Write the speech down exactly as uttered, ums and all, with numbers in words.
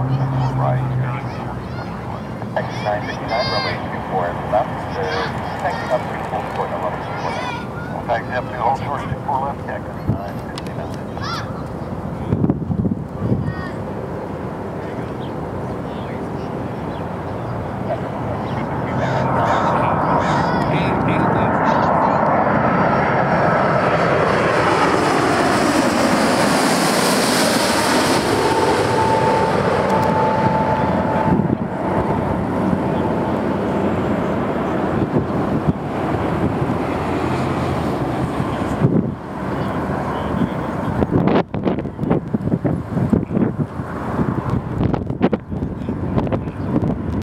Right. X nine fifty-nine, runway two four left, uh, taxi up to hold short, level two four left. Taxi up to hold short, two four left, taxi nine.